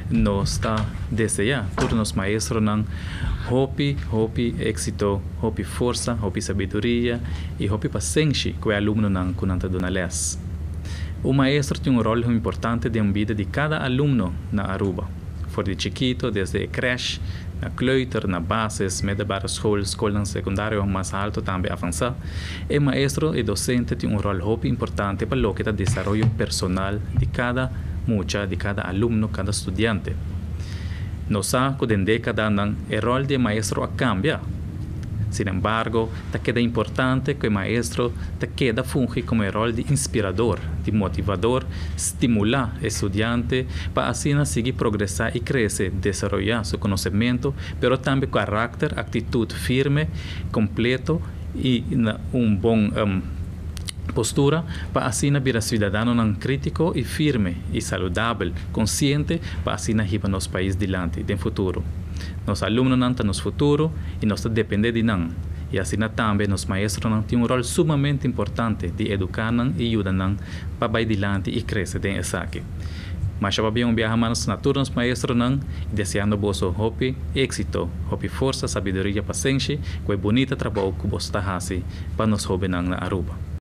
nos está deseando todos los maestros nan hopi éxito, hopi força, hopi sabedoria e hopi paciência que o aluno nan kunanta donales. O maestro tem rol importante na vida de cada aluno na Aruba. For de chiquito, desde creche, na kleuter, na bases, middelbare school, escola secundária mais alto, também avançar. E maestro e docente tem rol hopi importante para o que é o desenvolvimento personal de cada de cada aluno, cada estudiante. No sa que en década el rol de maestro cambia. Sin embargo, te queda importante que el maestro te queda funge como el rol de inspirador, de motivador, estimular al estudiante para así seguir progresar y crecer, desarrollar su conocimiento, pero también carácter, actitud firme, completo y un buen postura para así ser ciudadano crítico y firme y saludable, consciente para así llevar nuestro país adelante en el futuro. Los alumnos en el futuro y nos depende de nosotros. Y así también los maestros tienen un rol sumamente importante de educar y ayudar para ir adelante y crecer en esa área. Mas já vai viajar mais na turma dos maestros deseando vos hopi éxito, hopi força, sabedoria, paciência, que é bonita trabalho que vos está fazendo para nos jovens na Aruba.